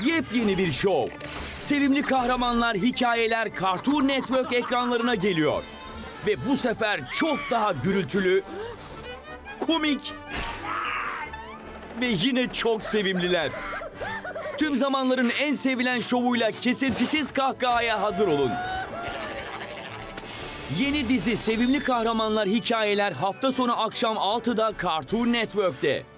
Yepyeni bir şov. Sevimli kahramanlar, hikayeler Cartoon Network ekranlarına geliyor. Ve bu sefer çok daha gürültülü, komik ve yine çok sevimliler. Tüm zamanların en sevilen şovuyla kesintisiz kahkahaya hazır olun. Yeni dizi Sevimli Kahramanlar Hikayeler hafta sonu akşam 6'da Cartoon Network'te.